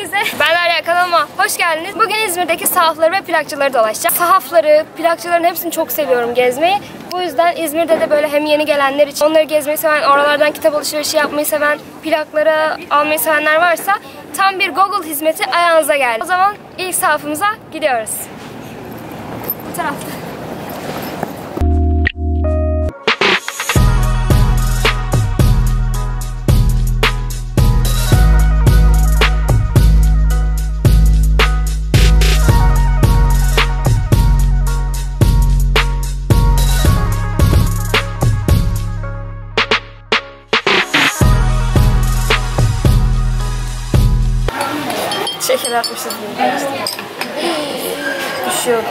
herkese. Ben Derya, kanalıma hoş geldiniz. Bugün İzmir'deki sahafları ve plakçıları dolaşacağım. Sahafları, plakçıların hepsini çok seviyorum gezmeyi. Bu yüzden İzmir'de de böyle hem yeni gelenler için, onları gezmeyi seven, oralardan kitap alışverişi yapmayı seven, plakları almayı sevenler varsa tam bir Google hizmeti ayağınıza geldi. O zaman ilk sahafımıza gidiyoruz. Bu tarafta. Şeker atmışız bunu. Düşüyordu.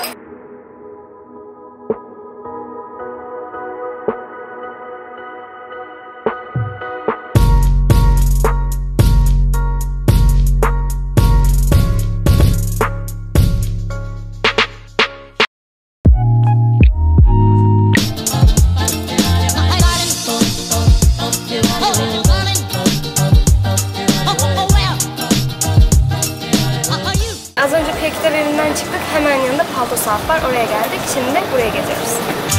Az önce Pek'te evinden çıktık. Hemen yanında Palto Sahaf var. Oraya geldik. Şimdi buraya geziyoruz.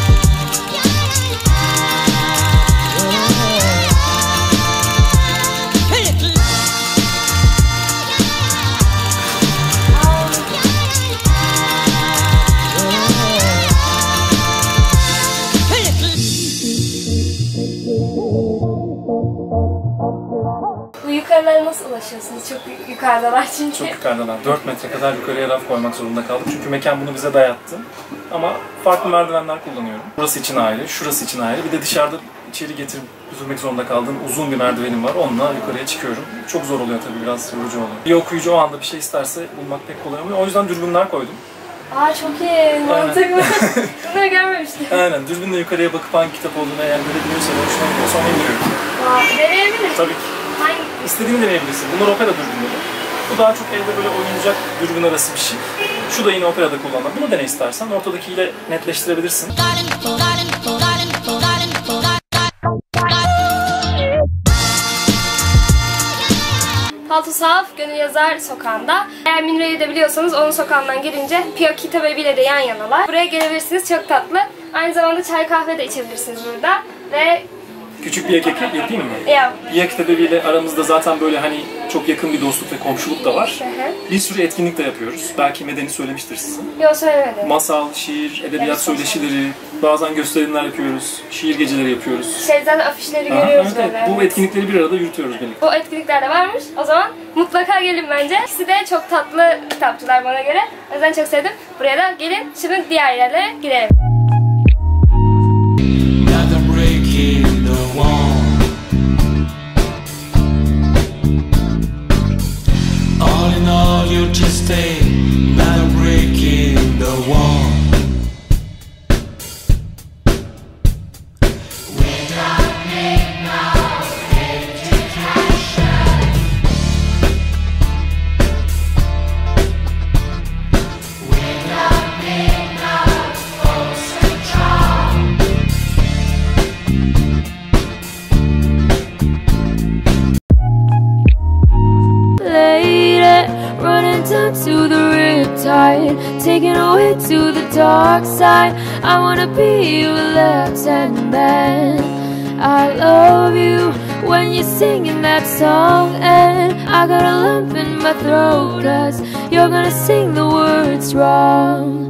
Bu yukarılara nasıl ulaşıyorsunuz? Çok yukarıdalar çünkü. Çok yukarıdalar. 4 metre kadar yukarıya raf koymak zorunda kaldık. Çünkü mekan bunu bize dayattı. Ama farklı merdivenler kullanıyorum. Burası için ayrı, şurası için ayrı. Bir de dışarıda içeri getirip götürmek zorunda kaldığım uzun bir merdivenim var. Onunla yukarıya çıkıyorum. Çok zor oluyor tabii, biraz yorucu oluyor. Bir okuyucu o anda bir şey isterse bulmak pek kolay olmuyor. O yüzden dürbünler koydum. Aa, çok iyi. Mantıklı. Bunları görmemiştim. Aynen. Dürbünle yukarıya bakıp hangi kitap olduğunu eğer görebiliyorsan, hoşuna gidiyorsa onu indiriyorum. Deneyebiliriz. Tabii ki. İstediğini deneyebilirsin. Bunlar opera dürbünleri. Bu daha çok evde böyle oyuncak dürbün arası bir şey. Şu da yine operada kullanılan. Bunu dene istersen. Ortadakiyle netleştirebilirsin. Palto Sahaf, Gönül Yazar sokağında. Eğer Minre'yi de biliyorsanız onun sokağından girince Piyok Kitap Evi'yle de yan yanalar. Buraya gelebilirsiniz, çok tatlı. Aynı zamanda çay kahve de içebilirsiniz burada. Ve Küçük bir yapayım mı? Yap. Piyok Kitap Evi ile aramızda zaten böyle hani çok yakın bir dostluk ve komşuluk da var. Bir sürü etkinlik de yapıyoruz. Belki Medeni söylemiştir size. Yok, söylemedim. Masal, şiir, edebiyat söyleşileri, bazen gösterimler yapıyoruz, şiir geceleri yapıyoruz. Zaten afişleri görüyoruz evet, böyle. Bu etkinlikleri bir arada yürütüyoruz birlikte. Bu etkinlikler de varmış. O zaman mutlaka gelin bence. İkisi de çok tatlı kitapçılar bana göre. O yüzden çok sevdim. Buraya da gelin. Şimdi diğer yerlere gidelim. You just stay, not a break in the wall. We don't need no education. We don't need no force control. Running down to the riptide, taking away to the dark side. I wanna be your left-hand man. I love you when you're singing that song, and I got a lump in my throat 'cause you're gonna sing the words wrong.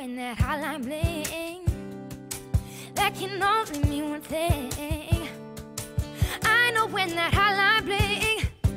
when that hotline bling, that can only mean one thing. I know when that hotline bling.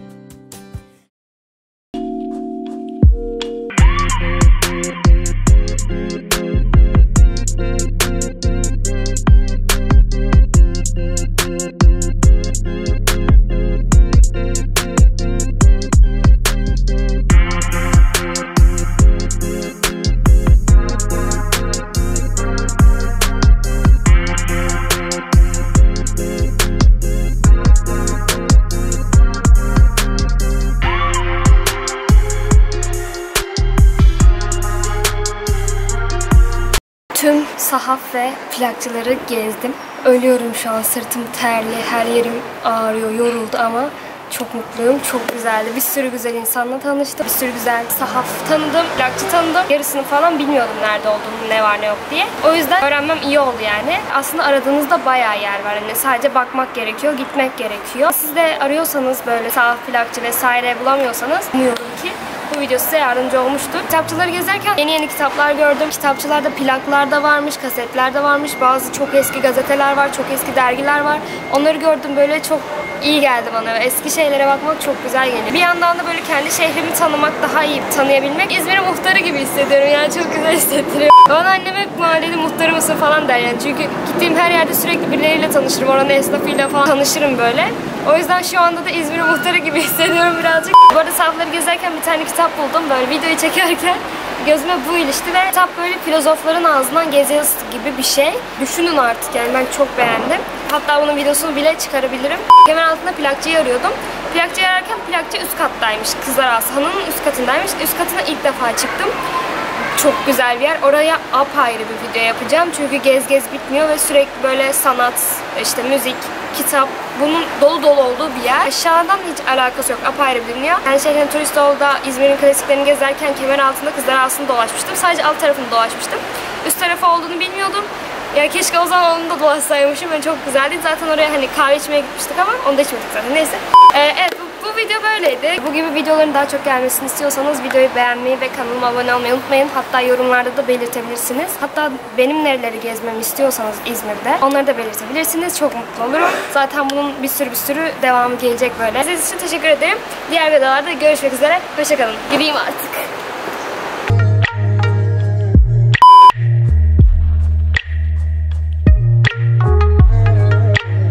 Tüm sahaf ve plakçıları gezdim. Ölüyorum şu an, sırtım terli, her yerim ağrıyor, yoruldu ama çok mutluyum, çok güzeldi. Bir sürü güzel insanla tanıştım, bir sürü güzel sahaf tanıdım, plakçı tanıdım. Yarısını falan bilmiyordum nerede olduğunu, ne var ne yok diye. O yüzden öğrenmem iyi oldu yani. Aslında aradığınızda bayağı yer var. Yani sadece bakmak gerekiyor, gitmek gerekiyor. Siz de arıyorsanız böyle sahaf, plakçı vesaire bulamıyorsanız umuyorum ki bu video size yardımcı olmuştur. Kitapçıları gezerken yeni kitaplar gördüm. Kitapçılarda plaklar da varmış, kasetler de varmış. Bazı çok eski gazeteler var, çok eski dergiler var. Onları gördüm, böyle çok iyi geldi bana. Eski şeylere bakmak çok güzel geliyor. Bir yandan da böyle kendi şehrimi tanımak, daha iyi tanıyabilmek. İzmir'in muhtarı gibi hissediyorum yani, çok güzel hissettiriyor. Bana annem hep mahalleli muhtarı mısın falan der yani. Çünkü gittiğim her yerde sürekli birileriyle tanışırım. Oranın esnafıyla falan tanışırım böyle. O yüzden şu anda da İzmir'in muhtarı gibi hissediyorum birazcık. Bu arada sahafları gezerken bir tane kitap buldum. Böyle videoyu çekerken gözüme bu ilişti ve kitap böyle filozofların ağzından gezi yazısı gibi bir şey. Düşünün artık yani, ben çok beğendim. Hatta bunun videosunu bile çıkarabilirim. Hemen altında plakçıyı arıyordum. Plakçıyı ararken plakçı üst kattaymış. Kızlar Aslanı'nın üst katındaymış. Üst katına ilk defa çıktım. Çok güzel bir yer. Oraya apayrı bir video yapacağım. Çünkü gez bitmiyor ve sürekli böyle sanat, işte müzik, kitap, bunun dolu dolu olduğu bir yer. Aşağıdan hiç alakası yok. Apayrı bir dünya. Ben şeyden Turistoğlu'da İzmir'in klasiklerini gezerken kemer altında Kızlar Ağası'nı dolaşmıştım. Sadece alt tarafını dolaşmıştım. Üst tarafı olduğunu bilmiyordum. Ya keşke o zaman onu da dolaşsaymışım. Yani çok güzeldi. Zaten oraya hani kahve içmeye gitmiştik ama onu da içmedik zaten. Neyse. Evet, bu video böyleydi. Bu gibi videoların daha çok gelmesini istiyorsanız videoyu beğenmeyi ve kanalıma abone olmayı unutmayın. Hatta yorumlarda da belirtebilirsiniz. Hatta benim nereleri gezmemi istiyorsanız İzmir'de onları da belirtebilirsiniz. Çok mutlu olurum. Zaten bunun bir sürü devamı gelecek böyle. Sizin için teşekkür ederim. Diğer videolarda görüşmek üzere. Hoşçakalın. Gideyim artık.